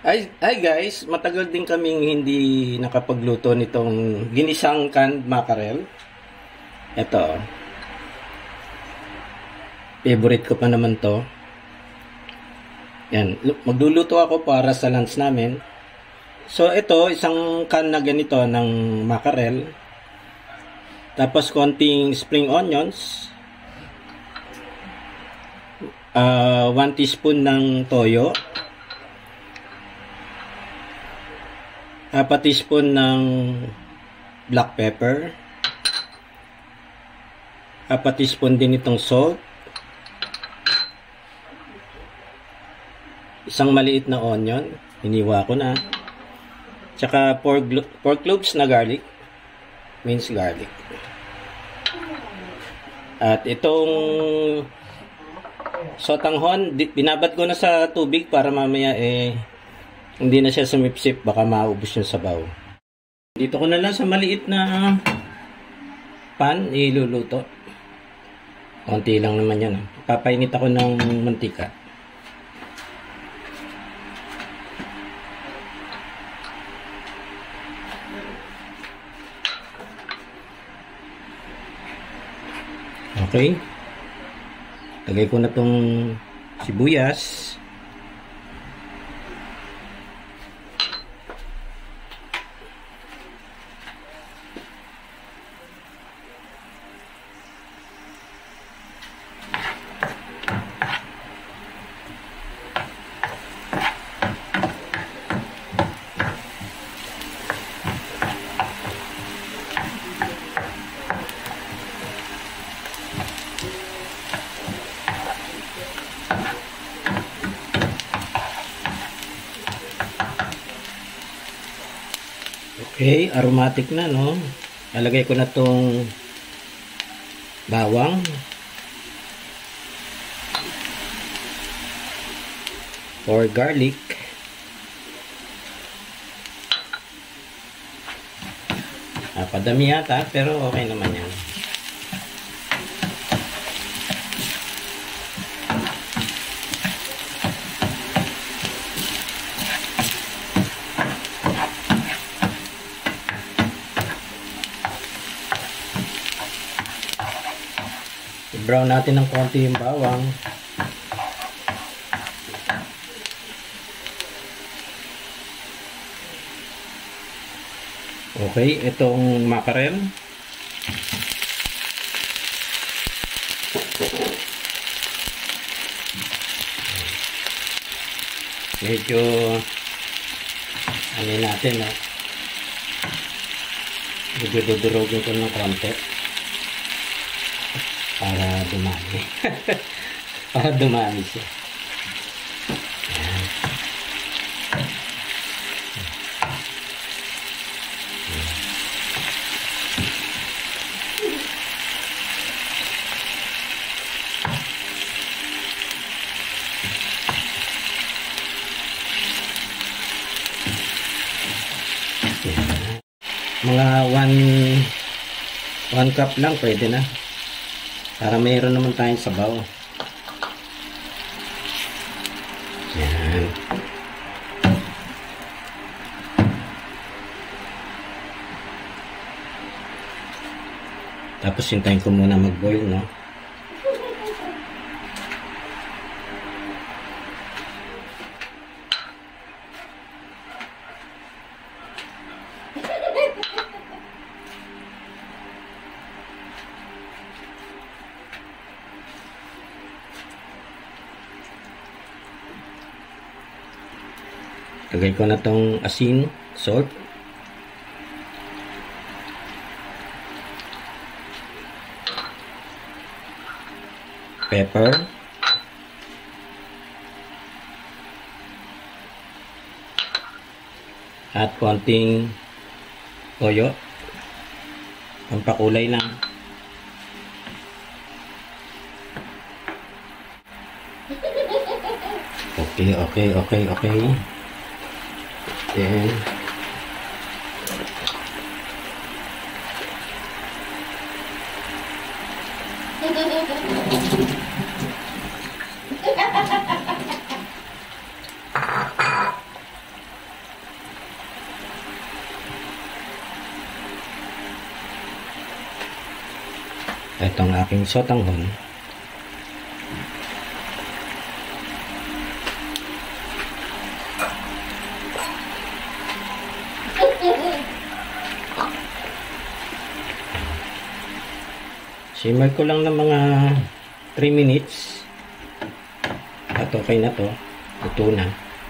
Hi guys, matagal din kaming hindi nakapagluto nitong ginisang canned mackerel. Ito, favorite ko pa naman to. Yan, magluluto ako para sa lunch namin. So ito, isang can na ganito ng mackerel. Tapos konting spring onions. 1 teaspoon ng toyo. 4 teaspoon ng black pepper. 4 teaspoon din itong salt. Isang maliit na onion, hiniwa ko na. Tsaka pork cloves na garlic, minced garlic. At itong sotanghon, binabad ko na sa tubig para mamaya hindi na siya sumipsip, baka maubos yung sabaw. Dito ko na lang sa maliit na pan iluluto. Konti lang naman yan. Papainit ako ng mantika. Okay. Lagay ko na tong sibuyas. Okay, aromatic na, no? Lalagay ko na tong bawang. Or garlic. Padami yata, pero okay naman yan. I-brown natin ng konti yung bawang. Okay, itong mackerel. Medyo ano natin, no? Medyo dudurogin ko ng konti. Para dumami. Para dumami siya. Mga 1 cup lang pwede na. Para mayroon naman tayong sabaw. Yan. Tapos hintayin ko muna mag-boil, no? Lagay ko na tong asin, salt. Pepper. At konting toyo. Pampakulay lang. Okay. Then, Ito ang aking sotanghon. Simmer ko lang ng mga 3 minutes. At okay na to. Ito na.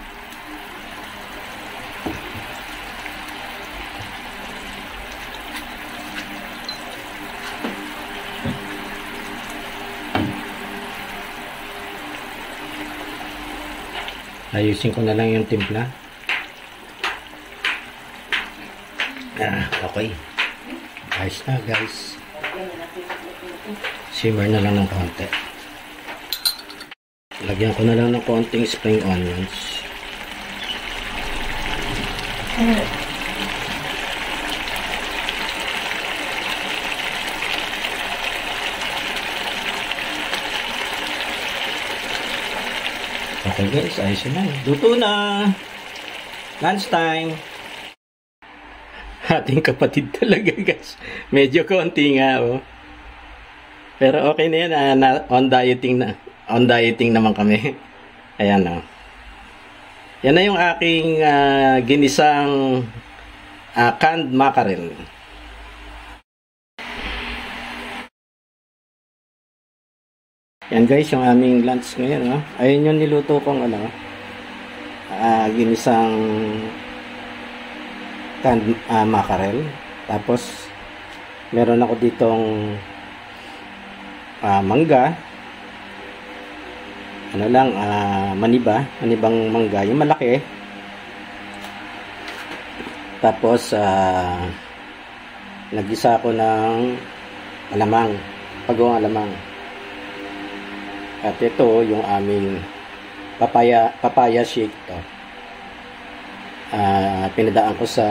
Ayusin ko na lang yung timpla. Okay. Ayos na, guys. Simmer na lang ng konti. Lagyan ko na lang ng konting spring onions. Okay guys, ayos na. Luto na. Lunch time. Ating kapatid talaga guys. Medyo konti nga oh. Pero okay na yan. On dieting na. On dieting naman kami. Ayan oh. Yan na yung aking ginisang canned mackerel. Yan guys, yung aming lunch ngayon. Oh. Ayun yung niluto kong ginisang canned mackerel. Tapos, meron ako ditong mangga. Manibang mangga. Yung malaki. Tapos, nagisa ako ng alamang. Pagong alamang. At ito yung aming papaya shake to. Pinadaan ko sa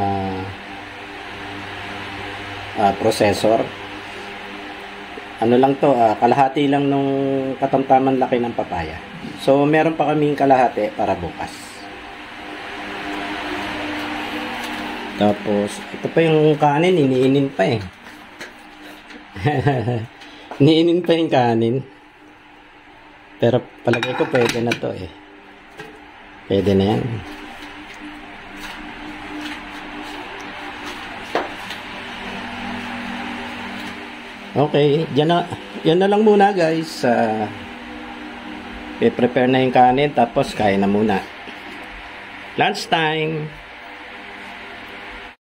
processor. Ano lang to, kalahati lang nung katamtaman laki ng papaya. So meron pa kaming kalahati para bukas. Tapos ito pa yung kanin, iniinin pa eh. Iniinin pa yung kanin. Pero palagay ko pwede na to eh. Pwede na yan. Okay, yan na lang muna guys. I-prepare na yung kanin tapos kain na muna. Lunch time.